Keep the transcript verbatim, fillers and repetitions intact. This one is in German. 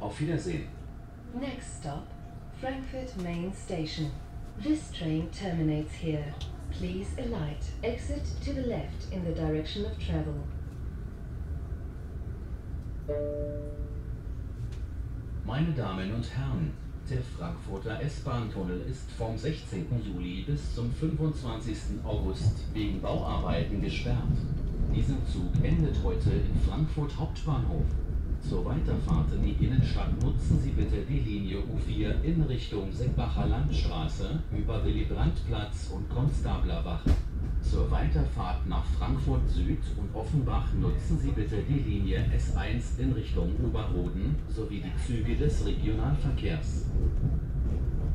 Auf Wiedersehen. Next stop, Frankfurt Main Station. This train terminates here. Please alight. Exit to the left in the direction of travel. Meine Damen und Herren, der Frankfurter S-Bahn-Tunnel ist vom sechzehnten Juli bis zum fünfundzwanzigsten August wegen Bauarbeiten gesperrt. Dieser Zug endet heute in Frankfurt Hauptbahnhof. Zur Weiterfahrt in die Innenstadt nutzen Sie bitte die Linie U vier in Richtung Seckbacher Landstraße über Willy-Brandt-Platz und Konstablerwache. Zur Weiterfahrt nach Frankfurt Süd und Offenbach nutzen Sie bitte die Linie S eins in Richtung Oberroden sowie die Züge des Regionalverkehrs.